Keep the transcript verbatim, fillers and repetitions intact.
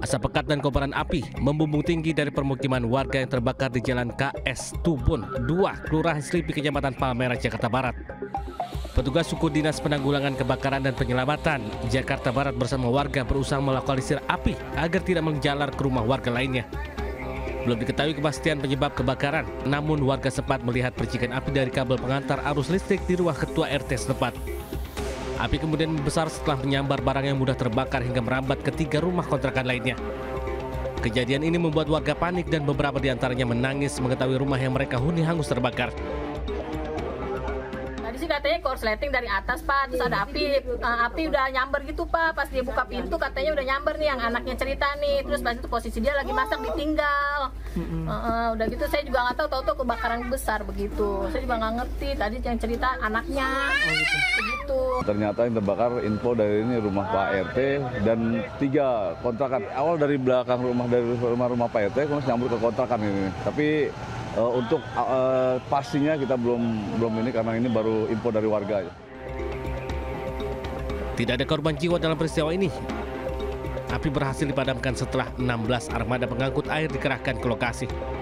Asap pekat dan kobaran api membumbung tinggi dari permukiman warga yang terbakar di Jalan K S Tubun dua, Kelurahan Selipi, Kecamatan Palmerah, Jakarta Barat. Petugas suku Dinas Penanggulangan Kebakaran dan Penyelamatan Jakarta Barat bersama warga berusaha melokalisir api agar tidak menjalar ke rumah warga lainnya. Belum diketahui kepastian penyebab kebakaran, namun warga sempat melihat percikan api dari kabel pengantar arus listrik di rumah ketua R T setempat. Api kemudian membesar setelah menyambar barang yang mudah terbakar hingga merambat ke tiga rumah kontrakan lainnya. Kejadian ini membuat warga panik dan beberapa di antaranya menangis mengetahui rumah yang mereka huni hangus terbakar. Tadi sih katanya korsleting dari atas, Pak, terus ada api, uh, api udah nyamber gitu, Pak. Pas dia buka pintu katanya udah nyamber nih, yang anaknya cerita nih. Terus pas itu posisi dia lagi masak ditinggal. Uh, uh, udah gitu saya juga nggak tahu, tahu-tahu kebakaran besar begitu. Saya juga nggak ngerti. Tadi yang cerita anaknya, oh, gitu. Begitu. Ternyata yang terbakar info dari ini rumah Pak R T dan tiga kontrakan. Awal dari belakang rumah dari rumah-rumah Pak R T kemudian nyambur ke kontrakan ini. Tapi uh, untuk uh, pastinya kita belum belum ini karena ini baru info dari warga. Tidak ada korban jiwa dalam peristiwa ini. Api berhasil dipadamkan setelah enam belas armada pengangkut air dikerahkan ke lokasi.